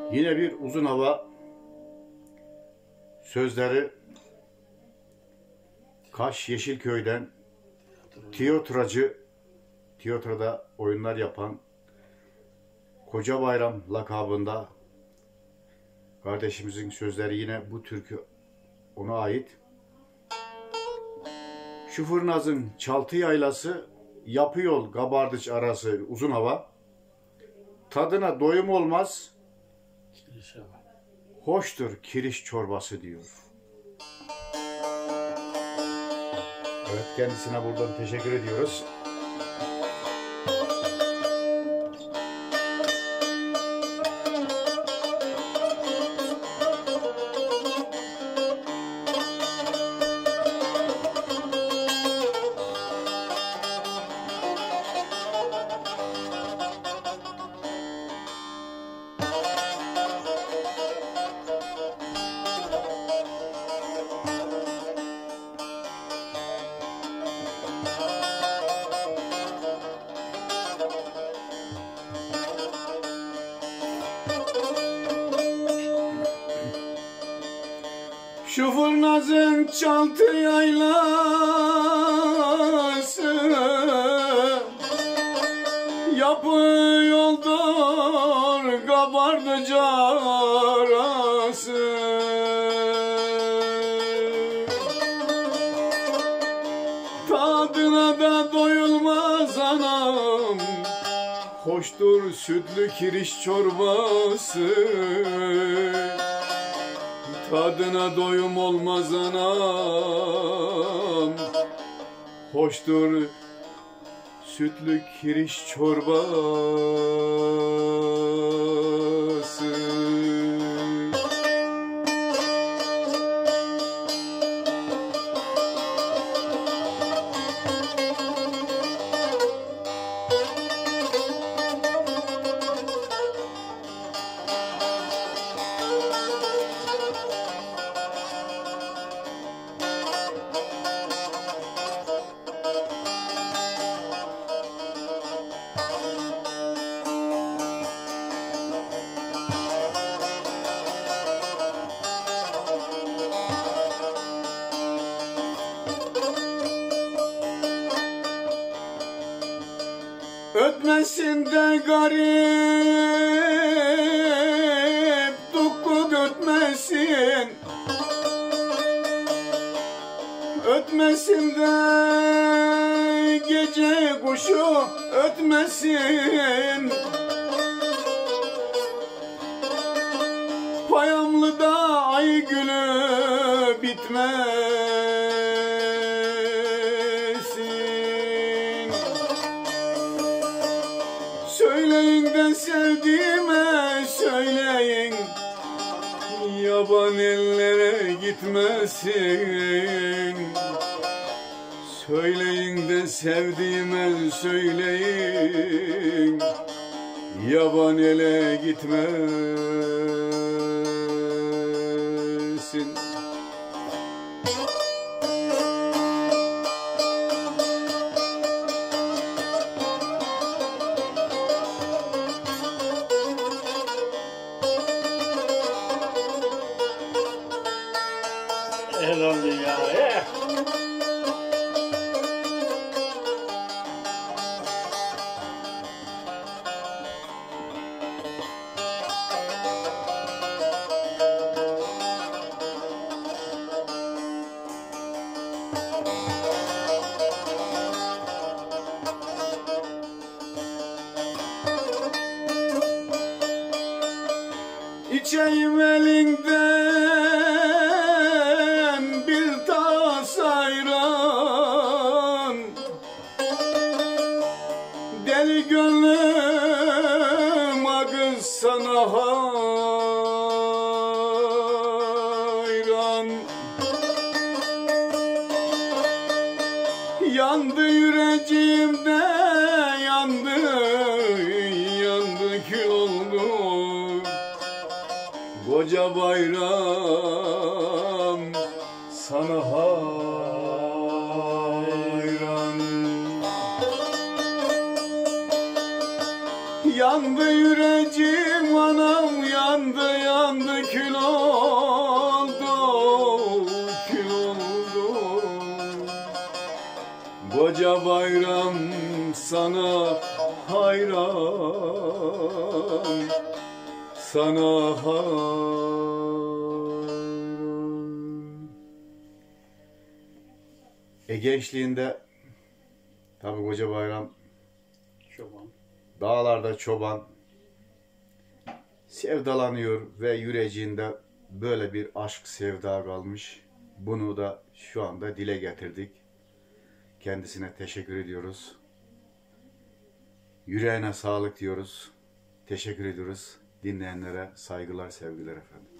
Yine bir uzun hava sözleri Kaş Yeşilköy'den tiyatroda oyunlar yapan Koca Bayram lakabında kardeşimizin sözleri, yine bu türkü ona ait. Şu Fırnaz'ın çaltı yaylası, yapı yol Kabardıç arası uzun hava. Tadına doyum olmaz, hoştur kiriş çorbası diyor. Evet, kendisine buradan teşekkür ediyoruz. Şu Fırnaz'ın çaltı yaylası, yapı yoldur Kabardıç arası. Tadına da doyulmaz anam, hoştur sütlü kiriş çorbası. Tadına doyum olmaz anam, hoştur sütlü kiriş çorbası. Ötmesin de garip, dukku ötmesin. Ötmesin de gece kuşu ötmesin. Payamlıda ay gülü bitmesin. Söyleyin de sevdiğime söyleyin, yaban ellere gitmesin. Söyleyin de sevdiğime söyleyin, yaban ele gitmesin. Elhamdülillah ya. İçeyim elinden bir tas ayran, deli gönlüm akız sana hayran. Yandı yüreğimde, yandı, yandı kül oldu Koca Bayram, sana hayran. Yandı yüreğim anam, yandı, Koca bayram sana hayran, sana hayran. Gençliğinde tabi Koca Bayram Çoban. dağlarda çoban, sevdalanıyor ve yüreğinde böyle bir aşk sevda kalmış. Bunu da şu anda dile getirdik. Kendisine teşekkür ediyoruz. Yüreğine sağlık diyoruz. Teşekkür ediyoruz. Dinleyenlere saygılar, sevgiler efendim.